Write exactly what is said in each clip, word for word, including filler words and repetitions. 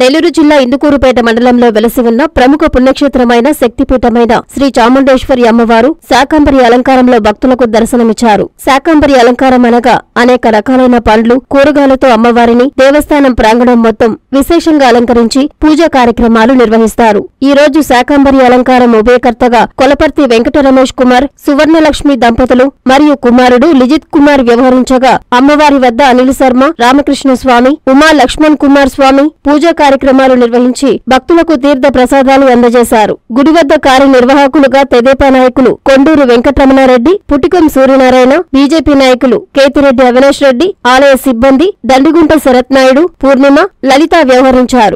నెల్లూరు జిల్లా ఇందుకూరుపేట మండలంలో వెలసి ఉన్న ప్రముఖ పుణ్యక్షేత్రమైన శక్తిపీఠమైన శ్రీ చాముండేశ్వరి అమ్మవారు శాకంబరి అలంకారంలో భక్తులకు దర్శనమిచ్చారు. శాకంబరి అలంకారం అనగా అనేక రకాలైన పండ్లు, కూరగాయలతో అమ్మవారిని దేవస్థానం ప్రాంగణం మొత్తం విశేషంగా అలంకరించి పూజా కార్యక్రమాలు నిర్వహిస్తారు. ఈ రోజు శాకంబరి అలంకారం ఉభయకర్తగా కొలపర్తి వెంకట రమేష్ కుమార్, సువర్ణలక్ష్మి దంపతులు మరియు కుమారుడు లిజిత్ కుమార్ వ్యవహరించగా అమ్మవారి వద్ద అనిల్ శర్మ, రామకృష్ణ స్వామి, ఉమా లక్ష్మణ్ కుమార్ స్వామి పూజా కార్యక్రమాలు నిర్వహించి భక్తులకు తీర్థ ప్రసాదాలు అందజేశారు. గుడి వద్ద కార్యనిర్వాహకులుగా తెదేపా నాయకులు కొండూరు వెంకటరమణారెడ్డి, పుటికం సూర్యనారాయణ, బీజేపీ నాయకులు కేతిరెడ్డి అవినాష్ రెడ్డి, ఆలయ సిబ్బంది దండిగుంట శరత్ నాయుడు, పూర్ణిమ, లలిత వ్యవహరించారు.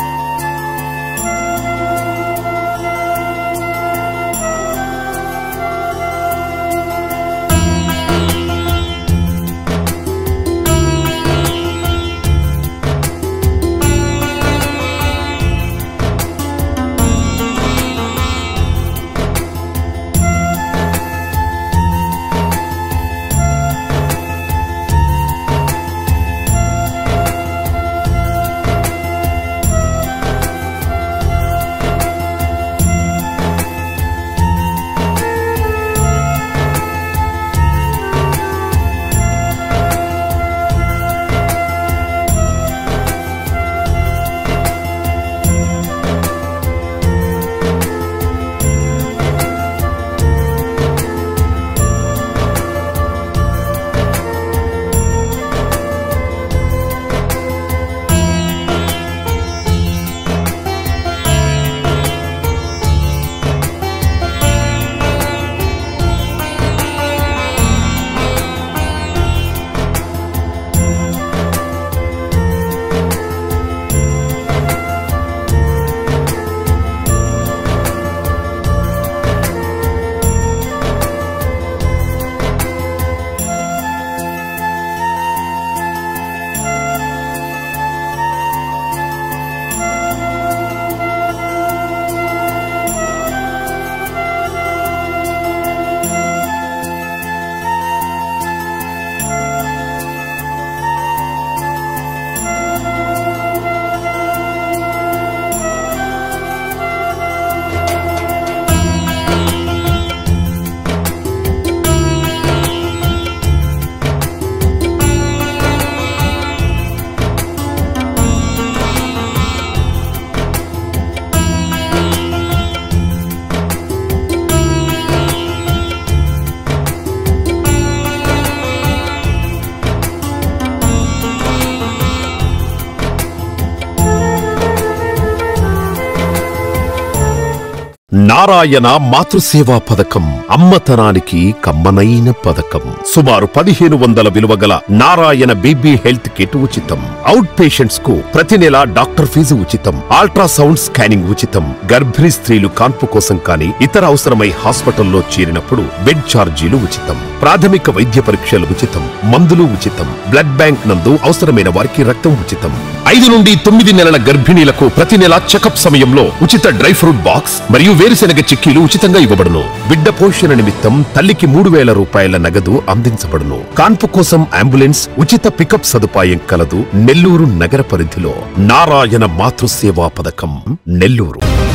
నారాయణ మాతృసేవా పథకం అమ్మతనానికి కమ్మనైన పథకం. సుమారు పదిహేను వందల విలువ గల నారాయణ బేబీ హెల్త్ కిట్ ఉచితం. అవుట్ పేషెంట్స్ కు ప్రతి నెల డాక్టర్ ఫీజు ఉచితం. అల్ట్రాసౌండ్ స్కానింగ్ ఉచితం. గర్భిణీ స్త్రీలు కాన్పు కోసం కానీ ఇతర అవసరమై హాస్పిటల్లో చేరినప్పుడు బెడ్ ఛార్జీలు ఉచితం. ప్రాథమిక వైద్య పరీక్షలు ఉచితం. మందులు ఉచితం. బ్లడ్ బ్యాంక్ నందు అవసరమైన వారికి రక్తం ఉచితం. ఐదు నుండి తొమ్మిది నెలల గర్భిణీలకు ప్రతి నెల చెకప్ సమయంలో ఉచిత డ్రై ఫ్రూట్ బాక్స్ మరియు వేరుశెనగ చిక్కీలు ఉచితంగా ఇవ్వబడును. బిడ్డ పోషణ నిమిత్తం తల్లికి మూడు వేల రూపాయల నగదు అందించబడును. కాన్పు కోసం అంబులెన్స్ ఉచిత పికప్ సదుపాయం కలదు. నెల్లూరు నగర పరిధిలో నారాయణ మాతృసేవా పథకం, నెల్లూరు.